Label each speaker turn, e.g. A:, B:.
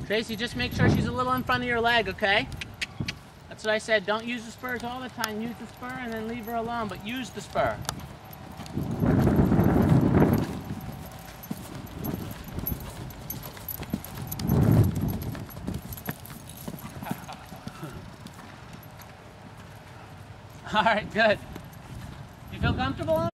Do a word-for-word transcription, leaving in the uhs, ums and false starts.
A: Tracy, just make sure she's a little in front of your leg, okay? That's what I said. Don't use the spurs all the time. Use the spur and then leave her alone, but use the spur. All right, good. You feel comfortable?